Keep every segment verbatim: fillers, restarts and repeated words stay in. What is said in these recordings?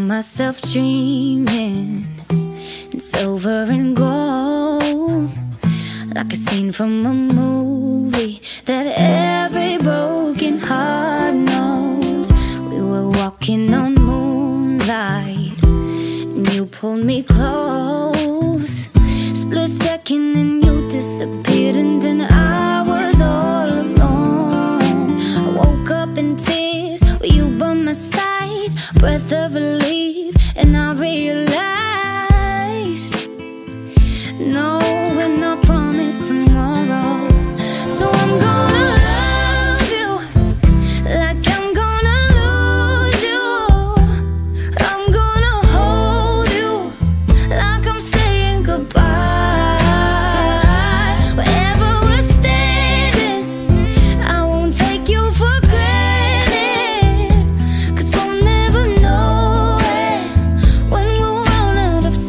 myself dreaming in silver and gold, like a scene from a movie that every broken heart knows. We were walking on moonlight and you pulled me close. Split second and you disappeared, and then I was all alone. I woke up in tears with you by my side, breath of relief, and I realized no, we're not promised tomorrow. So I'm gonna love you like I'm gonna lose you. I'm gonna hold you like I'm saying goodbye. Wherever we're standing, I won't take you for granted, 'cause we'll never know it when we'll run out of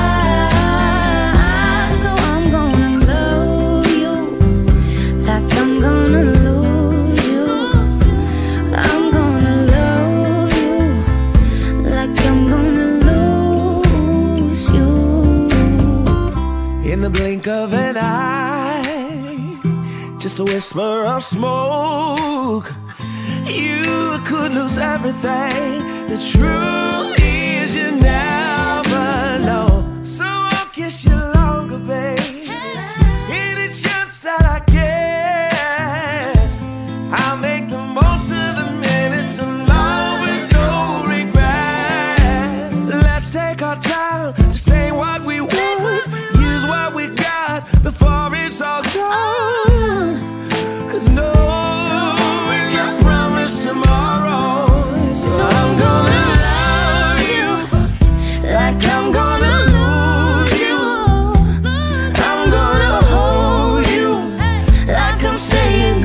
time. So I'm gonna love you like I'm gonna lose you. I'm gonna love you like I'm gonna lose you. In the blink of an eye, just a whisper of smoke, you could lose everything. The truth is you never know. So I'll kiss you longer, babe. Any chance that I get, I'll make the most of the minutes alone with no regrets. Let's take our time to say what we want, use what we got before it's all gone. 'Cause no, we're not promised tomorrow. So I'm gonna love you like I'm gonna lose you. I'm gonna hold you like I'm saying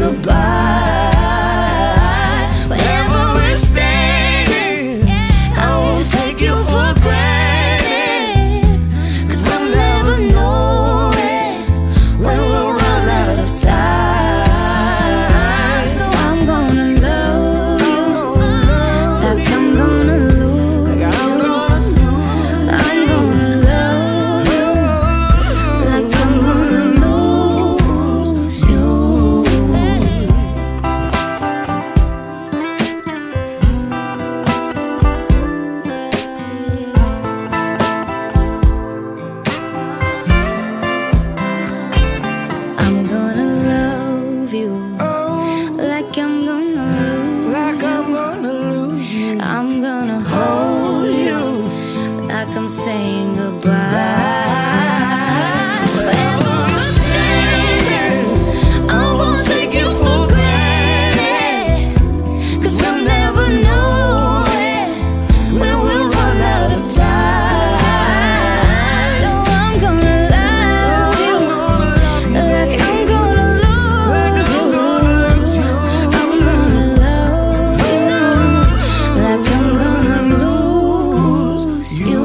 goodbye. Wherever we're standing, I won't take you for granted, 'cause we'll never know it when we'll run out of time. So I'm gonna love you like I'm gonna lose you. I'm gonna love you like I'm gonna lose you. I'm gonna love you like I'm gonna lose Like I'm gonna lose you. I'm gonna hold you like I'm saying goodbye. Wherever we're standing, I won't take you for granted, 'cause we'll never know it when we'll run out of time. So I'm gonna love you like I'm gonna lose you. I'm gonna love you like I'm gonna lose you.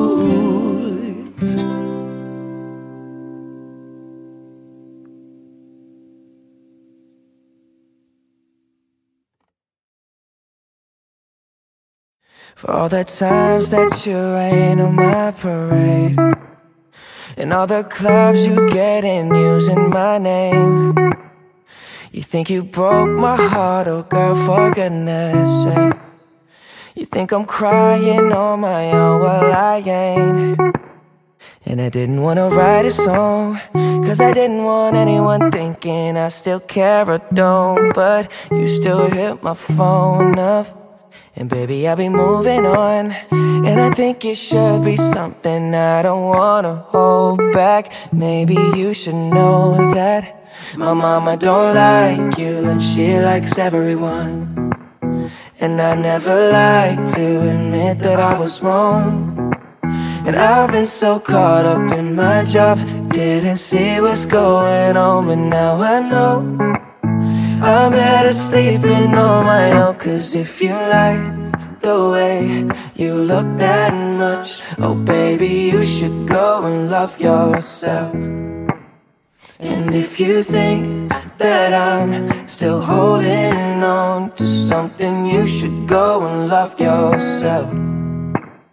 For all the times that you rain on my parade, and all the clubs you get in using my name. You think you broke my heart, oh girl, for goodness sake. You think I'm crying on my own, well I ain't. And I didn't wanna write a song, 'cause I didn't want anyone thinking I still care or don't. But you still hit my phone up, and baby, I'll be moving on. And I think it should be something I don't wanna hold back. Maybe you should know that my mama don't like you, and she likes everyone. And I never like to admit that I was wrong. And I've been so caught up in my job, didn't see what's going on. But now I know I'm better sleeping on my own. 'Cause if you like the way you look that much, oh baby, you should go and love yourself. And if you think that I'm still holding on to something, you should go and love yourself.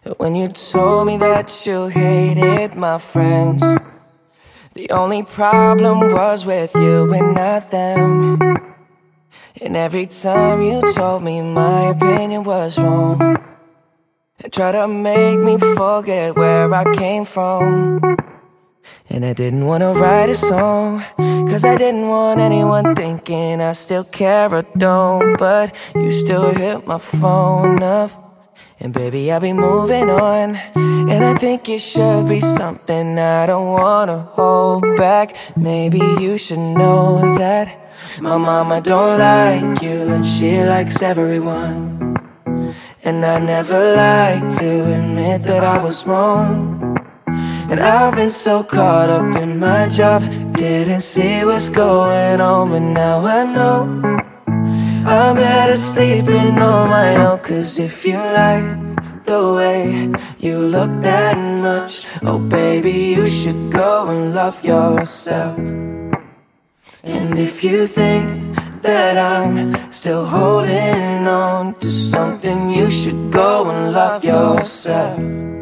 When you told me that you hated my friends, the only problem was with you and not them. And every time you told me my opinion was wrong, and tried to make me forget where I came from. And I didn't wanna write a song, cause I didn't want anyone thinking I still care or don't. But you still hit my phone up, and baby, I'll be moving on. And I think it should be something I don't wanna hold back. Maybe you should know that my mama don't like you, and she likes everyone. And I never like to admit that I was wrong. And I've been so caught up in my job, didn't see what's going on. But now I know I'm better sleeping on my own. Cause if you like the way you look that much, oh baby, you should go and love yourself. And if you think that I'm still holding on to something, you should go and love yourself.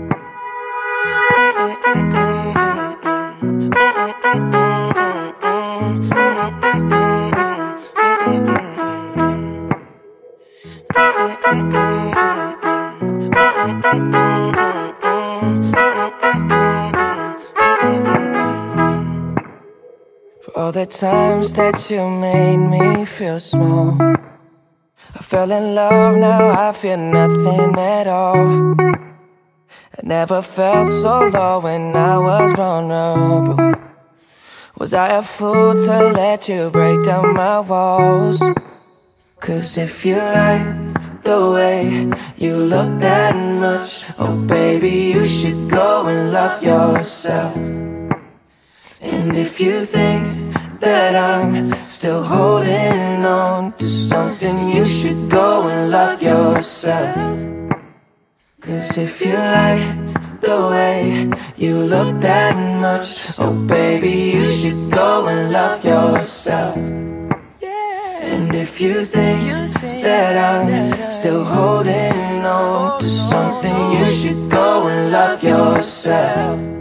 For all the times that you made me feel small, I fell in love, now I feel nothing at all. I never felt so low when I was vulnerable. Was I a fool to let you break down my walls? Cause if you like the way you look that much, oh baby, you should go and love yourself. And if you think that I'm still holding on to something, you should go and love yourself. Cause if you like the way you look that much, oh baby, you should go and love yourself. And if you think that I'm still holding on to something, you should go and love yourself.